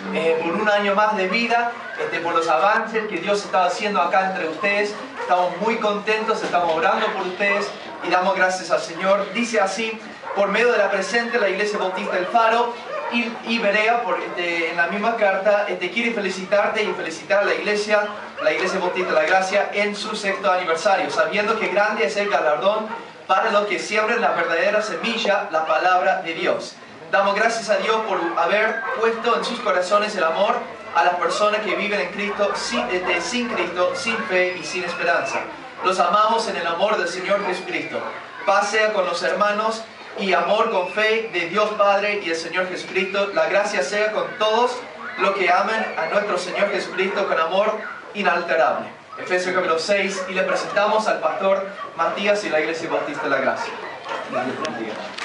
por un año más de vida, por los avances que Dios está haciendo acá entre ustedes. Estamos muy contentos, estamos orando por ustedes y damos gracias al Señor. Dice así: por medio de la presente, la Iglesia Bautista El Faro y Berea, en la misma carta, quiere felicitarte y felicitar a la Iglesia Bautista La Gracia en su 6º aniversario, sabiendo que grande es el galardón para los que siembran la verdadera semilla, la palabra de Dios. Damos gracias a Dios por haber puesto en sus corazones el amor a las personas que viven en Cristo, sin Cristo, sin fe y sin esperanza. Los amamos en el amor del Señor Jesucristo. Paz sea con los hermanos y amor con fe de Dios Padre y el Señor Jesucristo. La gracia sea con todos los que amen a nuestro Señor Jesucristo con amor inalterable. Efesios capítulo 6, y le presentamos al pastor Matías y la Iglesia Bautista La Gracia.